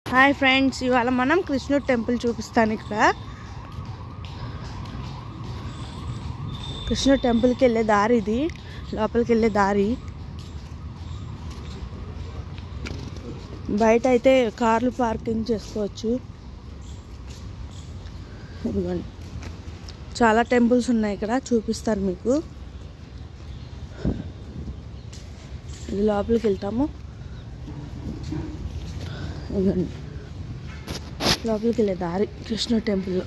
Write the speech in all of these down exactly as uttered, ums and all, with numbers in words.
Hi friends, ఇవాళ మనం కృష్ణుడి టెంపుల్ చూపిస్తాను. ఇక్కడ కృష్ణుడి టెంపుల్కి వెళ్ళే దారి, ఇది లోపలికి వెళ్ళే దారి. బయట అయితే కార్లు పార్కింగ్ చేసుకోవచ్చు. ఇదిగోండి, చాలా టెంపుల్స్ ఉన్నాయి ఇక్కడ, చూపిస్తాను మీకు. ఇది లోపలికి వెళ్తాము. ఇదిగోండి, లోపలికి వెళ్ళే దారి కృష్ణుడి టెంపుల్లో.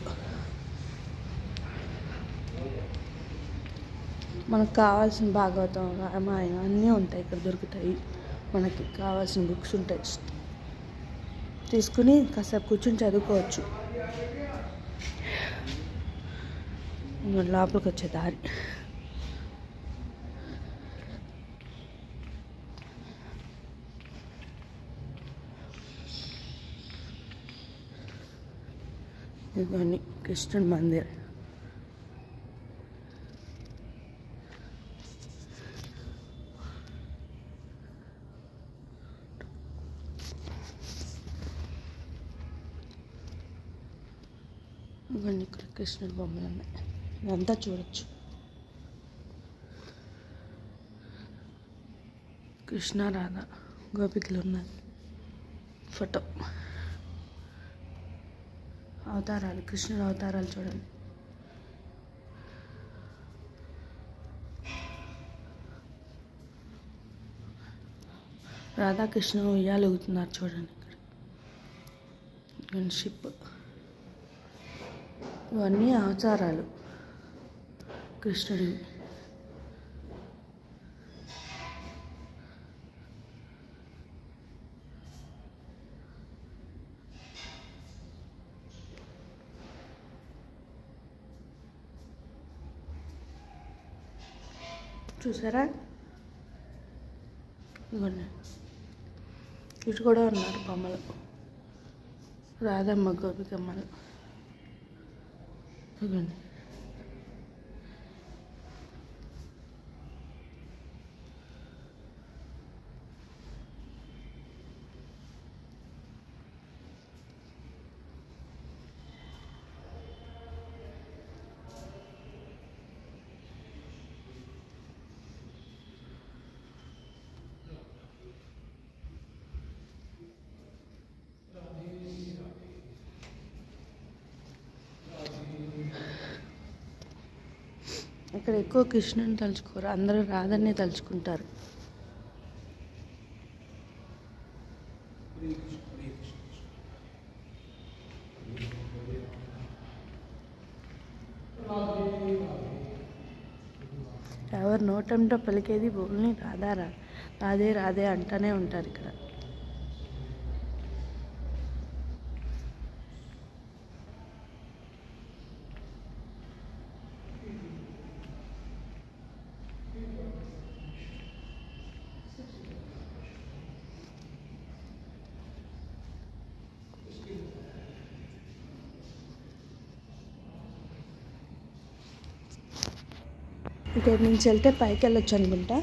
మనకు కావాల్సిన భాగవతం, రామాయణం అన్నీ ఉంటాయి ఇక్కడ, దొరుకుతాయి. మనకి కావాల్సిన బుక్స్ ఉంటాయి, తీసుకుని కాసేపు కూర్చొని చదువుకోవచ్చు. లోపలికి వచ్చే దారి. ఇదిగోండి కృష్ణుడి మందిర్. ఇవన్నీ ఇక్కడ కృష్ణుడి బొమ్మలు ఉన్నాయి, ఇదంతా చూడొచ్చు. కృష్ణ రాధ గోపికలు ఉన్నాయి. ఫోటో అవతారాలు, కృష్ణుడు అవతారాలు చూడండి. రాధాకృష్ణ ఉయ్యాలు ఊగుతున్నారు చూడండి. ఇక్కడ షిప్. ఇవన్నీ అవతారాలు కృష్ణుడివి. చూసారా? ఇదిగోండి, ఇటు కూడా ఉన్నారు బొమ్మలు, రాధమ్మ గోపికమ్మలు. ఇదిగోండి, ఇక్కడ ఎక్కువ కృష్ణుని తలుచుకోరు, అందరూ రాధనే తలుచుకుంటారు. ఎవరు నోటంటో పలికేది ఓన్లీ రాధా రా రాధే రాధే అంటూనే ఉంటారు ఇక్కడ. ఇక్కడ నుంచి వెళ్తే పైకి వెళ్ళొచ్చు అనుకుంటా.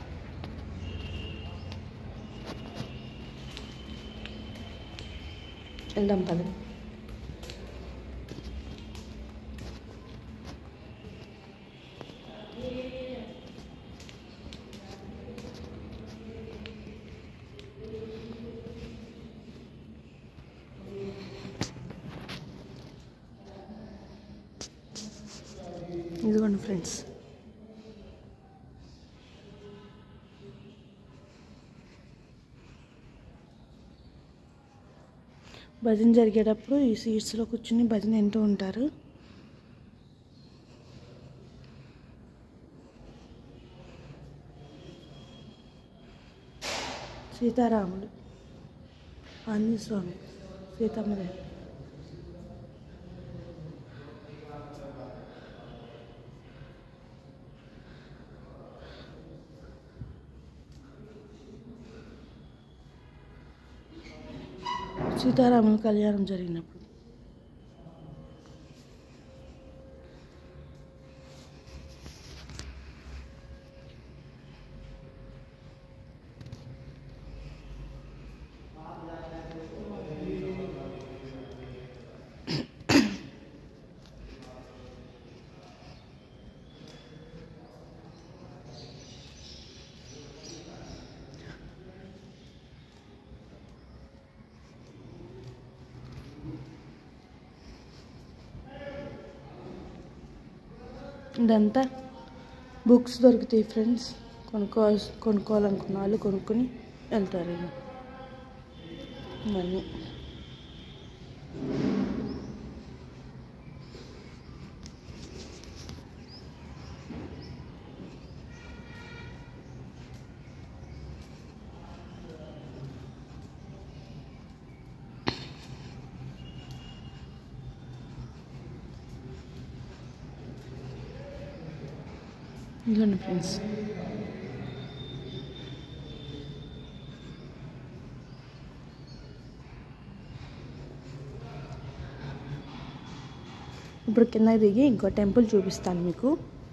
వెళ్దాం పద. ఇదిగోండి ఫ్రెండ్స్, భజన జరిగేటప్పుడు ఈ సీట్స్లో కూర్చుని భజన వింటూ ఉంటారు. సీతారాముడు, ఆంజనేయ స్వామి, సీతమ్మదేవి. సీతారాముల కళ్యాణం జరిగినప్పుడు. ఇదంతా బుక్స్ దొరుకుతాయి ఫ్రెండ్స్. కొనుక్కో కొనుక్కోవాలనుకున్న వాళ్ళు కొనుక్కొని వెళ్తారు. ఇక ఇవన్నీ ఇదిగోండి ఫ్రెండ్స్. ఇప్పుడు కింద దిగి ఇంకో టెంపుల్ చూపిస్తాను మీకు.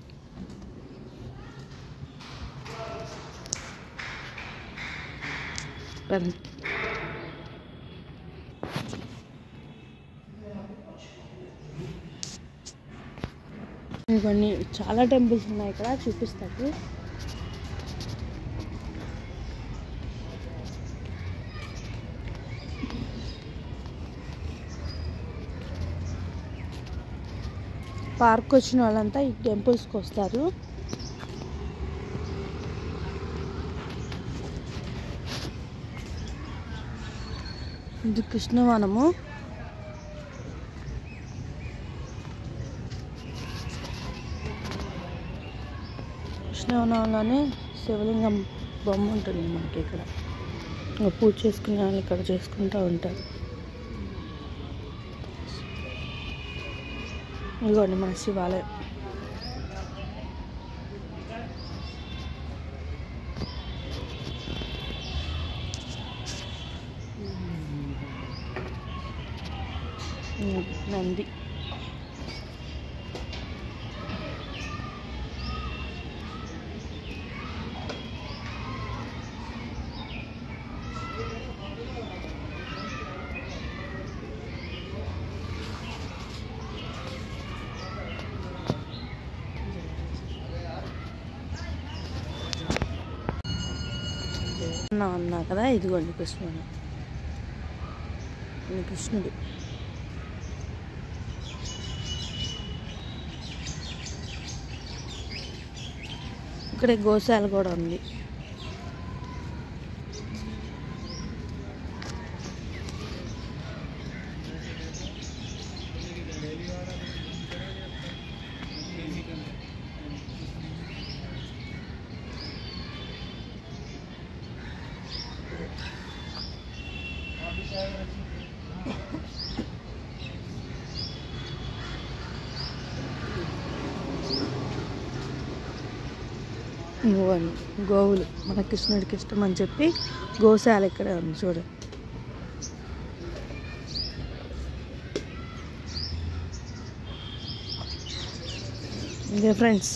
ఇవన్నీ చాలా టెంపుల్స్ ఉన్నాయి ఇక్కడ, చూపిస్తాను. పార్క్ వచ్చిన వాళ్ళంతా ఈ టెంపుల్స్కి వస్తారు. ఇది కృష్ణవనము. కృష్ణవనంలోనే శివలింగం బొమ్మ ఉంటుంది మనకి ఇక్కడ. పూజ చేసుకునే వాళ్ళు ఇక్కడ చేసుకుంటూ ఉంటారు. ఇదిగోండి మన శివాలయం. నంది. అన్నా కదా, ఇదిగోండి కృష్ణుడు. కృష్ణుడు ఇక్కడ గోశాల కూడా ఉంది. గోవులు మన కృష్ణుడికి ఇష్టం అని చెప్పి గోశాల ఇక్కడే ఉంది చూడండి. ఇదే ఫ్రెండ్స్.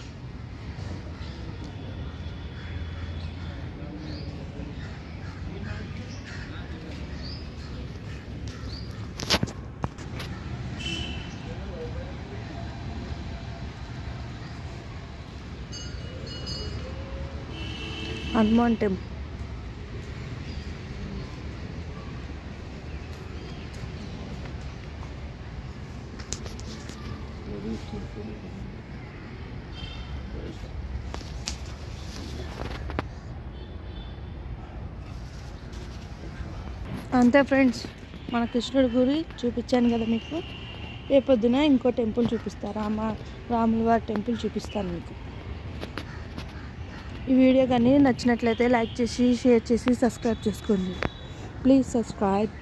హనుమాన్ టెంపుల్. అంతే ఫ్రెండ్స్, మన కృష్ణుడి గురి చూపించాను కదా మీకు. రేపొద్దున ఇంకో టెంపుల్ చూపిస్తాను, రామ రాముల వారి టెంపుల్ చూపిస్తాను మీకు. ఈ వీడియో కానీ నచ్చినట్లయితే లైక్ చేసి, షేర్ చేసి, సబ్స్క్రైబ్ చేసుకోండి. Please subscribe.